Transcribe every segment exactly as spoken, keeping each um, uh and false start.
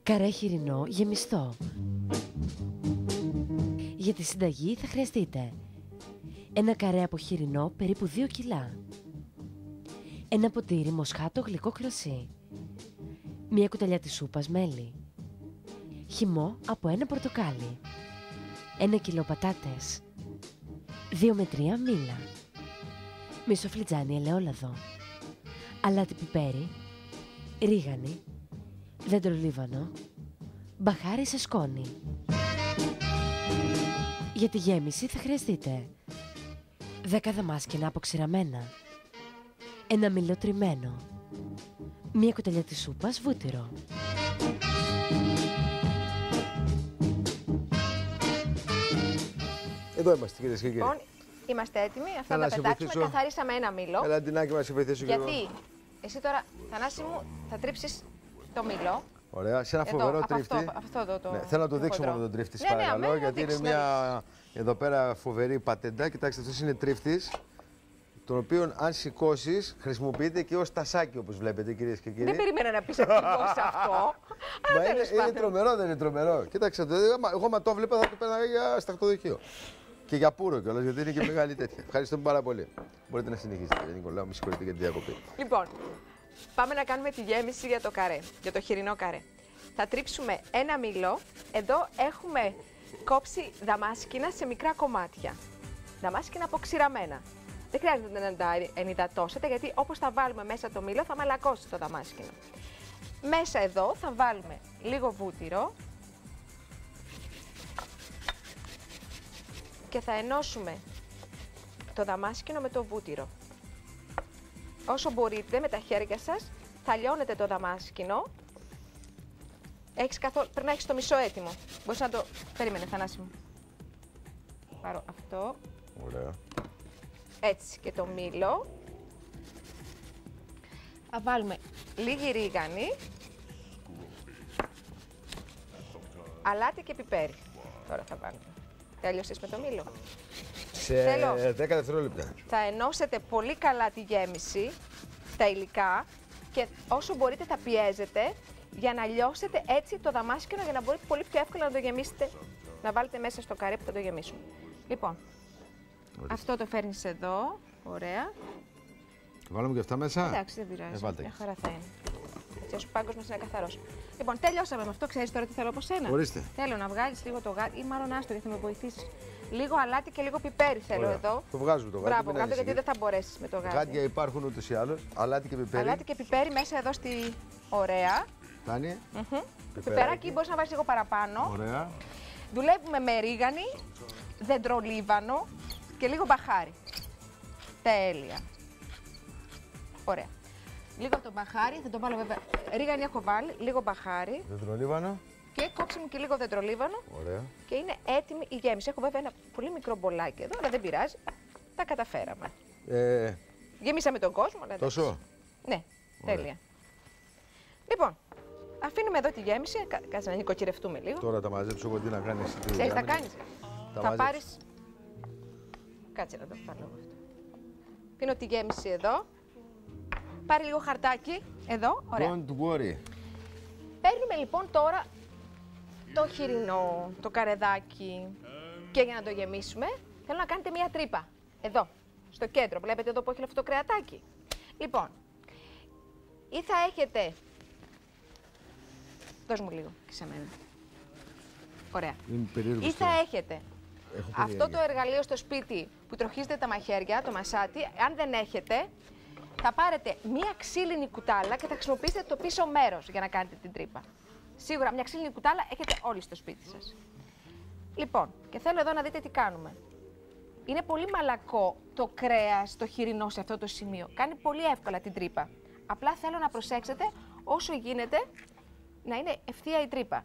Καρέ χοιρινό γεμιστό. Για τη συνταγή θα χρειαστείτε ένα καρέ από χοιρινό περίπου δύο κιλά, ένα ποτήρι μοσχάτο γλυκό κρασί, μία κουταλιά της σούπας μέλι, χυμό από ένα πορτοκάλι, ένα κιλό πατάτες, δύο με τρία μήλα, μισό φλιτζάνι ελαιόλαδο, αλάτι πιπέρι, ρίγανη, δέντρο λίβανο, μπαχάρι σε σκόνη. Για τη γέμιση θα χρειαστείτε δέκα δαμάσκηνα αποξηραμένα, ένα μήλο τριμμένο, μία κουταλιά της σούπας βούτυρο. Εδώ είμαστε, κυρίες και κύριοι. Λοιπόν, είμαστε έτοιμοι. Αυτά τα πετάξουμε. Καθαρίσαμε ένα μήλο. Έλα, Αντινάκη, να σε βοηθήσω. Γιατί εσύ τώρα, Θανάση μου, θα τρίψεις το μήλο. Ωραία, σε ένα εδώ, φοβερό από τρίφτη. Αυτό, αυτό το, το, ναι, θέλω να το το δείξω χοντρό. με τον τρίφτη, ναι, ναι, παρακαλώ, ναι, γιατί είναι δείξεις, μια εδώ πέρα φοβερή πατέντα. Κοιτάξτε, αυτός είναι τρίφτης, τον οποίο αν σηκώσεις χρησιμοποιείται και ως τασάκι, όπως βλέπετε, κυρίες και κύριοι. Δεν περίμενα να πεις ακριβώς αυτό. Μα είναι, είναι τρομερό, δεν είναι τρομερό. Κοίταξε, εγώ μα το βλέπα θα το πέραγα για σταχτοδοχείο. Και για πουρο κιόλας, γιατί είναι και μεγάλη τέτοια. Ευχαριστούμε πάρα πολύ. Μπορείτε να συνεχίσετε, Νικολάου, με συγχωρείτε για τη διακοπή. Λοιπόν, πάμε να κάνουμε τη γέμιση για το καρέ, για το χοιρινό καρέ. Θα τρίψουμε ένα μήλο. Εδώ έχουμε κόψει δαμάσκηνα σε μικρά κομμάτια. Δαμάσκηνα αποξηραμένα. Δεν χρειάζεται να τα ενυδατώσετε, γιατί όπως θα βάλουμε μέσα το μήλο θα μαλακώσει το δαμάσκηνο. Μέσα εδώ θα βάλουμε λίγο βούτυρο και θα ενώσουμε το δαμάσκηνο με το βούτυρο. Όσο μπορείτε με τα χέρια σας θα λιώνετε το δαμάσκηνο. Έχεις καθόλου... Πρέπει να έχεις το μισό έτοιμο. Μπορείς να το... Περίμενε, Θανάση μου. Πάρω αυτό. Ωραία. Έτσι και το μήλο. Θα βάλουμε λίγη ρίγανη. Αλάτι και πιπέρι. Τώρα θα βάλουμε. Τέλειωσες με το μήλο. Σε Θέλω. δέκα δευτερόλεπτα. Θα ενώσετε πολύ καλά τη γέμιση, τα υλικά, και όσο μπορείτε θα πιέζετε για να λιώσετε έτσι το δαμάσκηνο, για να μπορείτε πολύ πιο εύκολα να το γεμίσετε, να βάλετε μέσα στο καρέ που θα το γεμίσουμε. Λοιπόν, Ορίστε. αυτό το φέρνεις εδώ, ωραία. Βάλουμε και αυτά μέσα. Εντάξει, δεν πειράζει, ε, μια χαρά θα είναι. Έτσι, ο πάγκος μας είναι καθαρός. Λοιπόν, τελειώσαμε με αυτό, ξέρεις τώρα τι θέλω από σένα. Ορίστε. Θέλω να βγάλεις λίγο το γάτι, ή μάλλον άστο γιατί θα με βοηθήσεις. Λίγο αλάτι και λίγο πιπέρι θέλω Ωραία. εδώ. Το βγάζουμε το γάτι. Μπράβο, γάτι, γιατί δεν θα μπορέσεις με το γάτι. Γάτια υπάρχουν ούτως ή άλλως. Αλάτι και πιπέρι. Αλάτι και πιπέρι μέσα εδώ στη. Ωραία. Φτάνει. Mm-hmm. Πιπεράκι μπορείς να βάλεις λίγο παραπάνω. Ωραία. Δουλεύουμε με ρίγανη, δεντρολίβανο και λίγο μπαχάρι. Τέλεια. Ωραία. Λίγο το μπαχάρι, θα το βάλω βέβαια. Ρίγανη έχω βάλει, λίγο μπαχάρι. Δεντρολίβανο. Και κόψε μου και λίγο δεντρολίβανο. Ωραία. Και είναι έτοιμη η γέμιση. Έχω βέβαια ένα πολύ μικρό μπολάκι εδώ, αλλά δεν πειράζει. Τα καταφέραμε. Ε... Γεμίσαμε τον κόσμο. Αλλά τόσο. Ναι, ωραία. Τέλεια. Λοιπόν, αφήνουμε εδώ τη γέμιση. Κάτσε να νοικοκυρευτούμε λίγο. Τώρα τα μαζέψω εγώ, τι να κάνεις. Ξέρεις, θα κάνεις. Τα θα πάρεις. Κάτσε να το πάρω αυτό. Πίνω τη γέμιση εδώ. Πάρει λίγο χαρτάκι. Εδώ. Ωραία. Don't worry. Παίρνουμε λοιπόν τώρα το χοιρινό, το καρεδάκι, και για να το γεμίσουμε θέλω να κάνετε μία τρύπα. Εδώ, στο κέντρο. Βλέπετε εδώ που έχει αυτό το κρεατάκι. Λοιπόν, ή θα έχετε... Δώσ' μου λίγο και σε μένα. Ωραία. Ή θα έχετε αυτό το εργαλείο στο σπίτι που τροχίζετε τα μαχαίρια, το μασάτι. Αν δεν έχετε, θα πάρετε μία ξύλινη κουτάλα και θα χρησιμοποιήσετε το πίσω μέρος για να κάνετε την τρύπα. Σίγουρα μια ξύλινη κουτάλα έχετε όλοι στο σπίτι σας. Λοιπόν, και θέλω εδώ να δείτε τι κάνουμε. Είναι πολύ μαλακό το κρέας, το χοιρινό σε αυτό το σημείο. Κάνει πολύ εύκολα την τρύπα. Απλά θέλω να προσέξετε όσο γίνεται να είναι ευθεία η τρύπα.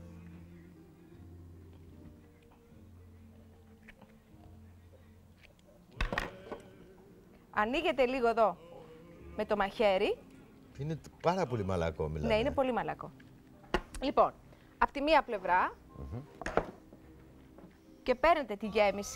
Ανοίγετε λίγο εδώ με το μαχαίρι. Είναι πάρα πολύ μαλακό, μιλάμε. Ναι, είναι πολύ μαλακό. Λοιπόν, από τη μία πλευρά mm-hmm. και παίρνετε τη γέμιση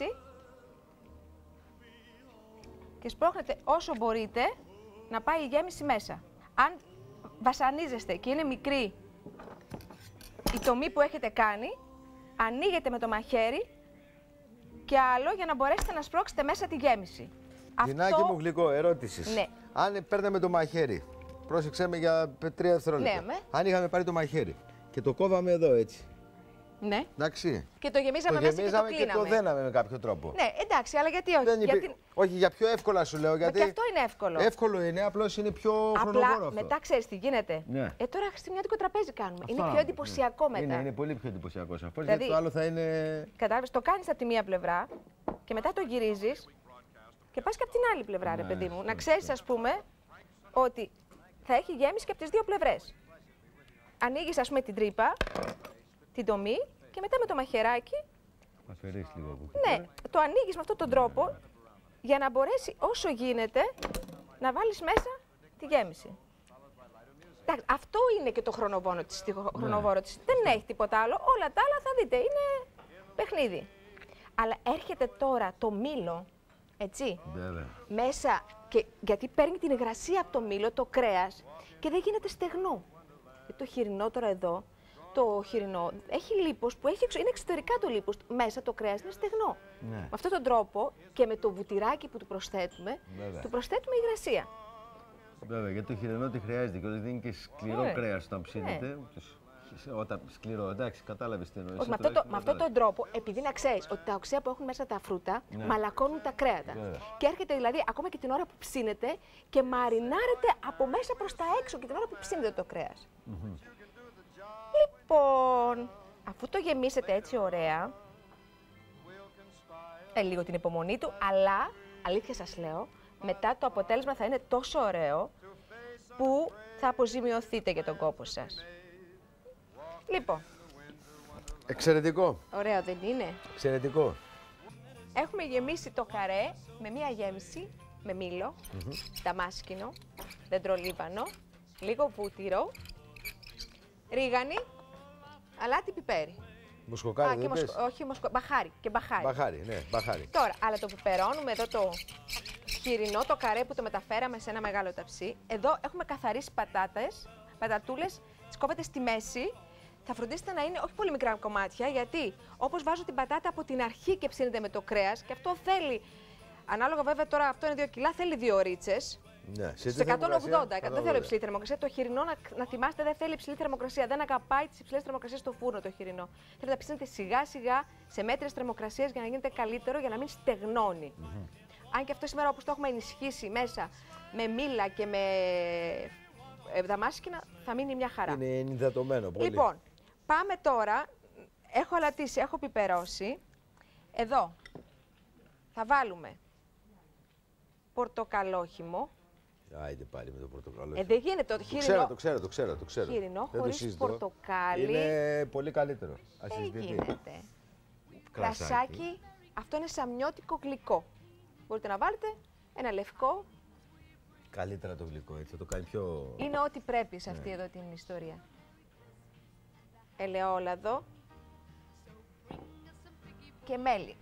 και σπρώχνετε όσο μπορείτε να πάει η γέμιση μέσα. Αν βασανίζεστε και είναι μικρή η τομή που έχετε κάνει, ανοίγετε με το μαχαίρι και άλλο για να μπορέσετε να σπρώξετε μέσα τη γέμιση. Δινάκι Αυτό... μου γλυκό, ερώτηση. Ναι. Αν παίρναμε το μαχαίρι, πρόσεξέ με για τρία δευτερόλεπτα. Ναι, με. Αν είχαμε πάρει το μαχαίρι και το κόβαμε εδώ έτσι. Ναι. Εντάξει. Και το γεμίζαμε το μέσα γεμίζαμε και το και κλείναμε. το δέναμε με κάποιο τρόπο. Ναι, εντάξει, αλλά γιατί όχι. Δεν υπή... γιατί... Όχι, για πιο εύκολα σου λέω. Γιατί... Μα και αυτό είναι εύκολο. Εύκολο είναι, απλώς είναι πιο χρονοβόρο αυτό. Απλά μετά ξέρεις τι γίνεται. Ναι. Ε, τώρα χριστουγεννιάτικο τραπέζι κάνουμε. Αυτό είναι πιο εντυπωσιακό μετά. Είναι, είναι πολύ πιο εντυπωσιακό σαφώς. Δηλαδή, γιατί το άλλο θα είναι. Κατάλαβες, το κάνεις από τη μία πλευρά και μετά το γυρίζεις και πας και από την άλλη πλευρά, ναι, ρε παιδί μου. Να ξέρεις, ας πούμε, ότι θα έχει γέμιση και από τις δύο πλευρές. Ανοίγεις, ας πούμε, την τρύπα, την τομή και μετά με το μαχαιράκι. Αφαιρείς λίγο από εκεί. Ναι, το ανοίγεις με αυτόν τον τρόπο για να μπορέσει όσο γίνεται να βάλεις μέσα τη γέμιση. Εντάξει, αυτό είναι και το χρονοβόρο της. Χρονοβόρο της. Δεν έχει τίποτα άλλο. Όλα τα άλλα θα δείτε, είναι παιχνίδι. Αλλά έρχεται τώρα το μήλο, έτσι, Βέβαια. μέσα, και, γιατί παίρνει την υγρασία από το μήλο, το κρέας, και δεν γίνεται στεγνό. Γιατί το χοιρινό τώρα εδώ, το χοιρινό έχει λίπος που έχει, είναι εξωτερικά το λίπος, μέσα το κρέας είναι στεγνό. Ναι. Με αυτόν τον τρόπο και με το βουτυράκι που του προσθέτουμε, Βέβαια. του προσθέτουμε υγρασία. Βέβαια, γιατί το χοιρινό τι χρειάζεται και όταν δίνει και σκληρό Ναι. κρέας όταν ψήνεται. Ναι. Όταν σκληρό, εντάξει, κατάλαβες τι εννοείς. Με, αυτό το, με αυτόν τον τρόπο, επειδή να ξέρεις ότι τα οξέα που έχουν μέσα τα φρούτα, ναι, μαλακώνουν τα κρέατα. Βέβαια. Και έρχεται δηλαδή ακόμα και την ώρα που ψήνεται και μαρινάρεται από μέσα προς τα έξω και την ώρα που ψήνεται το κρέας. Mm-hmm. Λοιπόν, αφού το γεμίσετε έτσι ωραία, ε, λίγο την υπομονή του, αλλά, αλήθεια σας λέω, μετά το αποτέλεσμα θα είναι τόσο ωραίο που θα αποζημιωθείτε για τον κόπο σας. Λοιπόν. Εξαιρετικό. Ωραίο δεν είναι? Εξαιρετικό. Έχουμε γεμίσει το καρέ με μία γέμιση, με μήλο, mm-hmm. δαμάσκηνο, δεντρολίβανο, λίγο βούτυρο, ρίγανη, αλάτι, πιπέρι. Μουσκοκάρι, Α, δεν μοσκο... πες? Όχι, μοσκο... μπαχάρι και μπαχάρι. Μπαχάρι, ναι, μπαχάρι. Τώρα, αλλά το πιπερώνουμε εδώ το χοιρινό, το καρέ που το μεταφέραμε σε ένα μεγάλο ταψί. Εδώ έχουμε καθαρίσει πατάτες, πατατούλες, τις κόβετε στη μέση. Θα φροντίσετε να είναι όχι πολύ μικρά κομμάτια, γιατί όπως βάζω την πατάτα από την αρχή και ψήνεται με το κρέας, και αυτό θέλει, ανάλογα βέβαια τώρα αυτό είναι δύο κιλά, θέλει δύο ρίτσες. Ναι, σε σε εκατόν ογδόντα, δεν θέλω υψηλή θερμοκρασία. Το χοιρινό, να, να θυμάστε, δεν θέλει υψηλή θερμοκρασία. Δεν αγαπάει τις υψηλές θερμοκρασίες στο φούρνο το χοιρινό. Θέλετε να ψήνετε σιγά σιγά σε μέτριες θερμοκρασίες για να γίνεται καλύτερο, για να μην στεγνώνει. Mm-hmm. Αν και αυτό σήμερα, όπως το έχουμε ενισχύσει μέσα με μήλα και με ε, δαμάσκηνα, θα μείνει μια χαρά. Είναι ενυδατωμένο πολύ. Λοιπόν, πάμε τώρα. Έχω αλατίσει, έχω πιπερώσει. Εδώ θα βάλουμε πορτοκαλόχυμο. Άιντε πάλι με το πορτοκαλό. Ε, δεν γίνεται το, το χοιρινό. Ξέρω, το ξέρω, το ξέρω. Το ξέρω. Χοιρινό δεν χωρίς το πορτοκάλι. Είναι πολύ καλύτερο. Δεν γίνεται. Κρασάκι. Αυτό είναι σαμιώτικο γλυκό. Μπορείτε να βάλετε ένα λευκό. Καλύτερα το γλυκό, έτσι θα το κάνει πιο... Είναι ό,τι πρέπει σε αυτή ναι. εδώ την ιστορία. Ελαιόλαδο και μέλι.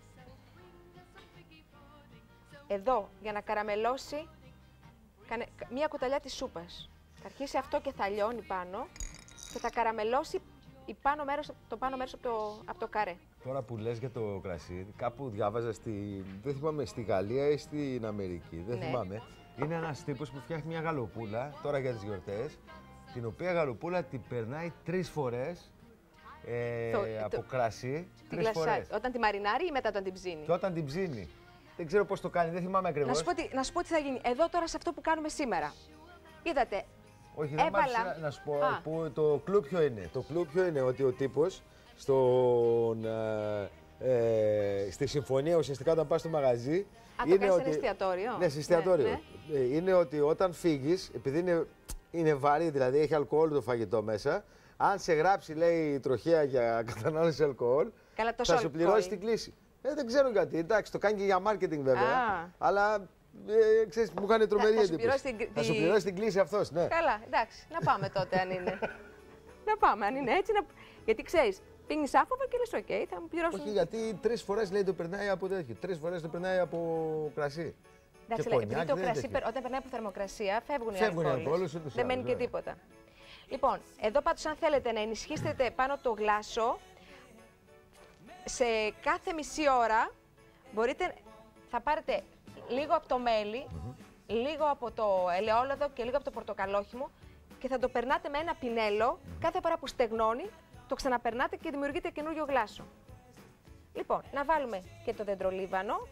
Εδώ, για να καραμελώσει, κάνε μία κουταλιά της σούπας. Θα αρχίσει αυτό και θα λιώνει πάνω και θα καραμελώσει η πάνω μέρος, το πάνω μέρος από το, από το καρέ. Τώρα που λες για το κρασί, κάπου διάβαζα στη, δεν θυμάμαι, στη Γαλλία ή στην Αμερική, δεν ναι. θυμάμαι. Είναι ένας τύπος που φτιάχνει μια γαλοπούλα, τώρα για τις γιορτές, την οποία γαλοπούλα την περνάει τρεις φορές ε, το, από το, κρασί, τρεις φορές. Όταν τη μαρινάρει ή μετά όταν την ψήνει? Και όταν την ψήνει. Δεν ξέρω πώς το κάνει, δεν θυμάμαι ακριβώς. Να σου, πω τι, να σου πω τι θα γίνει. Εδώ τώρα σε αυτό που κάνουμε σήμερα. Είδατε. Όχι, δεν έβαλα... να σου πω που το κλου ποιο είναι. Το κλου ποιο είναι ότι ο τύπος στον, ε, στη συμφωνία ουσιαστικά όταν πας στο μαγαζί. Α, είναι το ότι... σε εστιατόριο. Ναι, σε εστιατόριο. Ναι, ναι. Είναι ότι όταν φύγεις, επειδή είναι, είναι βαρύ, δηλαδή έχει αλκοόλ το φαγητό μέσα, αν σε γράψει, λέει, τροχέα για κατανάλωση αλκοόλ, καλά, θα σου πληρώσει την κλίση. Ε, δεν ξέρω γιατί, εντάξει, το κάνει και για marketing βέβαια, Α. αλλά ε, ξέρεις, μου έκανε τρομερή εντύπωση. Την... Θα σου πληρώσει την κλίση αυτός, ναι. Καλά, εντάξει, να πάμε τότε αν είναι. Να πάμε, αν είναι έτσι, να... γιατί ξέρεις, πίνεις άφοβα και λες, οκ, okay, θα μου πληρώσουν. Όχι, γιατί τρεις φορές λέει το περνάει από τέτοιο, τρεις φορές το περνάει από κρασί. Εντάξει, λέει, επειδή το κρασί, όταν περνάει από θερμοκρασία, φεύγουν, φεύγουν οι αλκοόλες, δεν μένει και τίποτα. Λοιπόν, εδώ πάντως αν θέλετε να ενισχύσετε πάνω το γλάσο, σε κάθε μισή ώρα μπορείτε, θα πάρετε λίγο από το μέλι, mm-hmm. λίγο από το ελαιόλαδο και λίγο από το πορτοκαλόχυμο και θα το περνάτε με ένα πινέλο, mm-hmm. κάθε φορά που στεγνώνει, το ξαναπερνάτε και δημιουργείτε καινούριο γλάσο. Λοιπόν, να βάλουμε και το δεντρολίβανο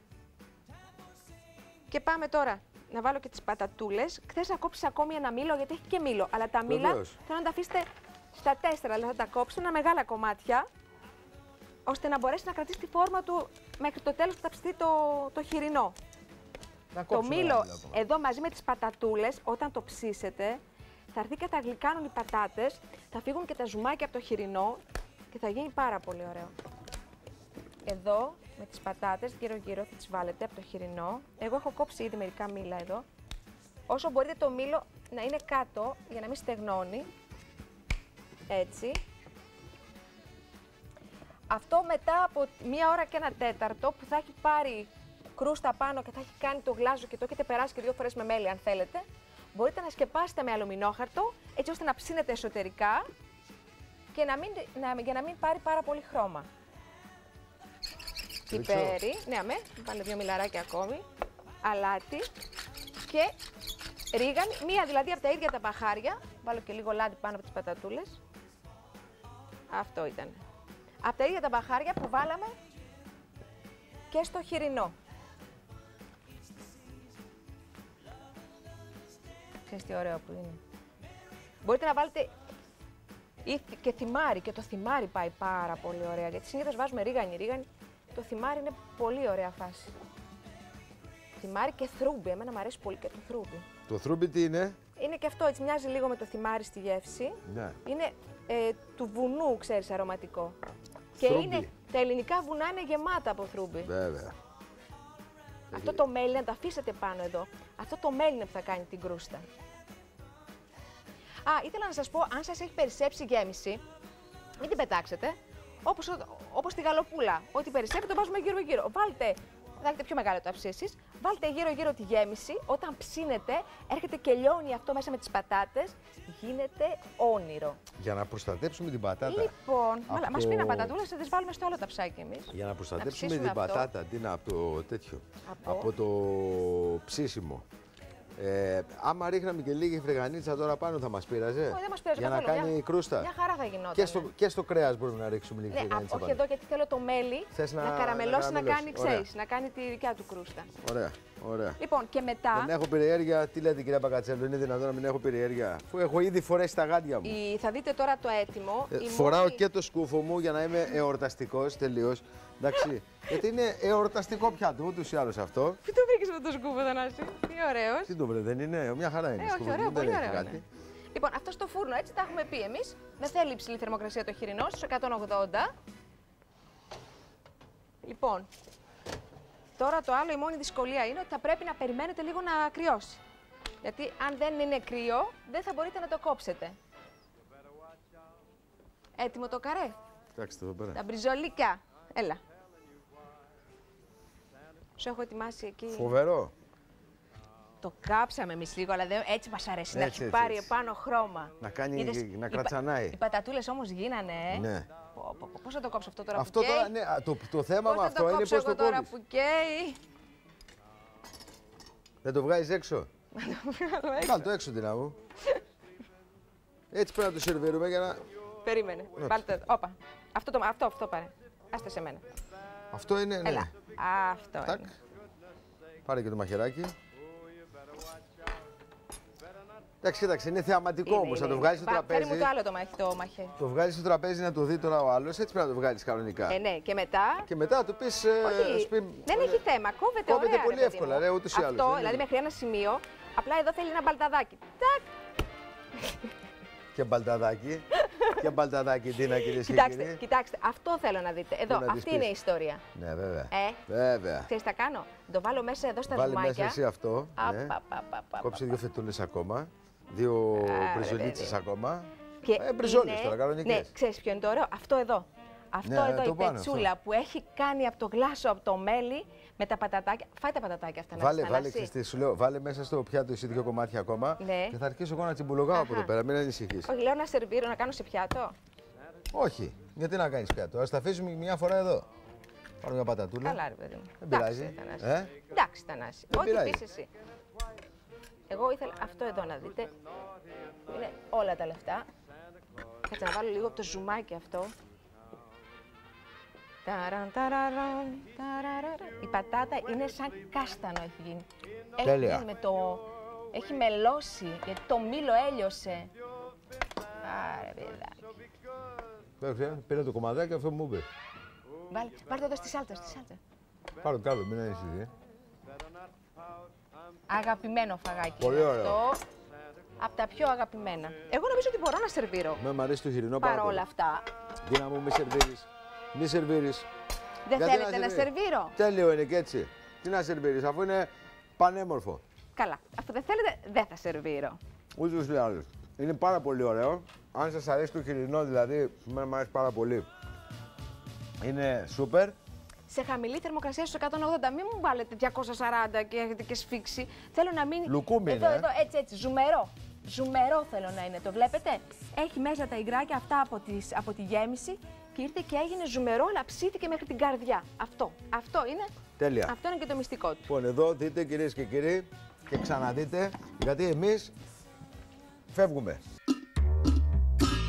και πάμε τώρα να βάλω και τις πατατούλες. Χθες να κόψεις ακόμη ένα μήλο, γιατί έχει και μήλο, αλλά τα μήλα θέλω να τα αφήσετε στα τέσσερα, αλλά θα τα κόψετε ένα μεγάλα κομμάτια, ώστε να μπορέσει να κρατήσει τη φόρμα του μέχρι το τέλος που θα ψηθεί το, το χοιρινό. Το μήλο εδώ μαζί με τις πατατούλες, όταν το ψήσετε, θα έρθει και θα γλυκάνουν οι πατάτες, θα φύγουν και τα ζουμάκια από το χοιρινό και θα γίνει πάρα πολύ ωραίο. Εδώ με τις πατάτες γύρω-γύρω θα τις βάλετε από το χοιρινό. Εγώ έχω κόψει ήδη μερικά μήλα εδώ. Όσο μπορείτε το μήλο να είναι κάτω για να μην στεγνώνει. Έτσι. Αυτό μετά από μία ώρα και ένα τέταρτο που θα έχει πάρει κρούστα πάνω και θα έχει κάνει το γλάζο και το έχετε περάσει και δύο φορές με μέλι αν θέλετε, μπορείτε να σκεπάσετε με αλουμινόχαρτο έτσι ώστε να ψήνετε εσωτερικά και να μην, να, για να μην πάρει πάρα πολύ χρώμα. Πιπέρι, ναι αμέ, βάλε δύο μιλαράκια ακόμη, αλάτι και ρίγανη, μία δηλαδή από τα ίδια τα μπαχάρια, βάλω και λίγο λάδι πάνω από τις πατατούλες. Αυτό ήταν. Από τα ίδια τα μπαχάρια που βάλαμε και στο χοιρινό. Ξέρεις τι ωραίο που είναι. Μπορείτε να βάλετε και θυμάρι, και το θυμάρι πάει πάρα πολύ ωραία, γιατί συνήθως βάζουμε ρίγανη, ρίγανη. Το θυμάρι είναι πολύ ωραία φάση. Θυμάρι και θρούμπι, εμένα μου αρέσει πολύ και το θρούμπι. Το θρούμπι τι είναι? Είναι και αυτό, έτσι μοιάζει λίγο με το θυμάρι στη γεύση. Ναι. Είναι ε, του βουνού, ξέρεις, αρωματικό. Και είναι, τα ελληνικά βουνά είναι γεμάτα από θρούμπι. Βέβαια. Αυτό το μέλι, να το αφήσετε πάνω εδώ, αυτό το μέλι είναι που θα κάνει την κρούστα. Α, ήθελα να σας πω, αν σας έχει περισσέψει γέμιση, μην την πετάξετε. Όπως, όπως τη γαλοπούλα, ό,τι περισσεύει το βάζουμε γύρω-γύρω. Βάλτε, θα έχετε πιο μεγάλο το αψί εσείς, βάλτε γύρω-γύρω τη γέμιση, όταν ψήνετε έρχεται και λιώνει αυτό μέσα με τις πατάτες, γίνεται όνειρο. Για να προστατέψουμε την πατάτα. Λοιπόν, από... μας πει να πατατούλες, θα τις βάλουμε στο άλλο ταψάκι εμείς. Για να προστατέψουμε την αυτό. πατάτα, τι είναι από το τέτοιο, από... από το ψήσιμο. Ε, άμα ρίχναμε και λίγη φρεγανίτσα τώρα πάνω θα μας πείραζε? Όχι, δεν μας πείραζε για καθόλου. να κάνει μια... κρούστα. Μια χαρά θα γινόταν. Και στο, και στο κρέας μπορούμε να ρίξουμε λίγη ναι, φρεγανίτσα όχι πάνω. εδώ γιατί θέλω το μέλι να, να, καραμελώσει, να, να κάνει, ξέρεις, να κάνει τη δικιά του κρούστα. Ωραία, ωραία. Λοιπόν, και μετά... Δεν έχω περιέργεια. Τι λέτε κυρία Μπακατσέλο, είναι δυνατόν να μην έχω περιέργεια? Αφού έχω ήδη φορέσει τα γάντια μου. Η... Θα δείτε τώρα το έτοιμο. Ε, η φοράω μόνη... και το σκούφο μου για να είμαι εορταστικός τελείως. Εντάξει, γιατί είναι εορταστικό πιάτο, ούτως ή άλλως αυτό. Πού το βρήκες αυτό το σκούφο, Θανάση? Τι ωραίος. Τι το βρε, δεν είναι, μια χαρά είναι. Ε, όχι, ωραίο, πολύ ωραίο είναι. Λοιπόν, αυτό στο φούρνο, έτσι τα έχουμε πει εμείς. Δεν θέλει υψηλή θερμοκρασία το χοιρινό, στους εκατόν ογδόντα. Λοιπόν, τώρα το άλλο, η μόνη δυσκολία είναι ότι θα πρέπει να περιμένετε λίγο να κρυώσει. Γιατί αν δεν είναι κρύο, δεν θα μπορείτε να το κόψετε. Έτοιμο το καρέ. Κοιτάξτε εδώ πέρα. Τα μπριζολίκα. Έλα. Σου έχω ετοιμάσει εκεί. Φοβερό. Το κάψαμε εμείς λίγο, αλλά δεν, έτσι μας αρέσει Έτσι, να έχει έτσι, πάρει έτσι. επάνω χρώμα. Να κάνει, Είδες, να οι, κρατσανάει. Οι πατατούλες όμως γίνανε, ε. Ναι. Πω, πω, πω, πώς θα το κόψω αυτό τώρα Αυτό που καίει? τώρα, ναι, το, το θέμα Πώς με θα αυτό το είναι κόψω πώς εγώ το τώρα κόβεις. που καίει? Δεν το βγάζεις έξω. Κάλ' το έξω, Τίνα μου. Έτσι πρέπει να το σερβίρουμε για να... Περίμενε. Βάλτε το. Όπα. Αυτό, το, αυτό, αυτό πάρε. Άστε σε μένα. Αυτό είναι, ναι. Έλα. Αυτό Τακ. είναι. Πάρε και το μαχαιράκι. Εντάξει, κοίταξε, είναι θεαματικό όμως. Θα το βγάλεις στο τραπέζι. Φέρει μου το άλλο το, μαχ, το μαχαίρι. Το βγάλεις στο τραπέζι να το δει τώρα ο άλλος. Έτσι πρέπει να το βγάλεις κανονικά. Ε, ναι, και μετά. Και μετά του πεις. Όχι, πει, δεν έχει θέμα. Κόβεται, κόβεται ωραία, πολύ ρε, παιδί εύκολα, μου. ρε, ούτως ή άλλως. Αυτό, δεν δηλαδή είναι. μέχρι ένα σημείο, απλά εδώ θέλει ένα μπαλταδάκι. Τάκ. Και μπαλταδάκι. Και μπαλταδάκι, Τίνα, κυρίες και Κοιτάξτε, κύριοι. κοιτάξτε, αυτό θέλω να δείτε. Εδώ, να της αυτή πεις. είναι η ιστορία. Ναι, βέβαια. Ε, Βέβαια. ξέρεις τι θα κάνω. Το βάλω μέσα εδώ στα Βάλε ζουμάκια. μέσα εσύ αυτό. Ναι. Απα, πα, πα, πα, Κόψε πα, δύο φετούλες ακόμα. Δύο Άρα, μπριζολίτσες παιδί. ακόμα. Και Ε, μπριζόλες είναι- τώρα, κανονικές. Ναι, ξέρεις ποιο είναι το ωραίο. Αυτό εδώ. Αυτό ναι, εδώ η πετσούλα αυτό που έχει κάνει από το γλάσο, από το μέλι, με τα πατατάκια. Φάει τα πατατάκια αυτά βάλε, να βάλε, βάλε, σου λέω, βάλε μέσα στο πιάτο εσύ δύο κομμάτια ακόμα ναι. Και θα αρχίσω εγώ να τσιμπολογάω από εδώ πέρα, μην ανησυχείς. Όχι, λέω να σερβίρω, να κάνω σε πιάτο. Όχι, γιατί να κάνεις πιάτο, ας τα αφήσουμε μια φορά εδώ. Πάρω μια πατατούλα. Καλά, ρε παιδί μου. Δεν πειράζει. Ε? Εντάξει, Θανάση. Ό,τι πεις εσύ. Εγώ ήθελα αυτό εδώ να δείτε. Είναι όλα τα λεφτά. Κάτσε να βάλω λίγο από το ζουμάκι αυτό. Ταραν, ταραραν, ταραραν. Η πατάτα είναι σαν κάστανο έχει γίνει. Τέλεια. Έχει, με το... έχει μελώσει, γιατί το μήλο έλειωσε. Άρα, παιδάκι. Πήρα το κομματάκι αυτό μου είπε. Βάλε, πάρ' το εδώ στη σάλτσα, στη σάλτσα. Πάρω κι άλλο, μην ανησυχείς. Αγαπημένο φαγάκι. Πολύ ωραίο. Αυτό, από τα πιο αγαπημένα. Εγώ νομίζω ότι μπορώ να σερβίρω. Με μ' αρέσει το χοιρινό πάρα όλα αυτά. Δίνα μου, μη σερβίρεις. Μη σερβίρεις. Δεν γιατί θέλετε να, να σερβίρω. Τέλειο είναι και έτσι. Τι να σερβίρεις, αφού είναι πανέμορφο. Καλά. Αφού δεν θέλετε, δεν θα σερβίρω. Ούτως ή άλλως. Είναι πάρα πολύ ωραίο. Αν σας αρέσει το χοιρινό, δηλαδή, εμένα μου αρέσει πάρα πολύ. Είναι σούπερ. Σε χαμηλή θερμοκρασία στους εκατόν ογδόντα. Μην μου βάλετε διακόσια σαράντα και έχετε και σφίξει. Θέλω να μείνει. Λουκούμι εδώ, είναι. εδώ, έτσι, έτσι. Ζουμερό. Ζουμερό θέλω να είναι. Το βλέπετε. Έχει μέσα τα υγράκια αυτά από, τις, από τη γέμιση και ήρθε και έγινε ζουμερό, αλλά ψήθηκε μέχρι την καρδιά. Αυτό. Αυτό είναι. Τέλεια. Αυτό είναι και το μυστικό του. Λοιπόν, εδώ δείτε κυρίες και κύριοι και ξαναδείτε, γιατί εμείς φεύγουμε.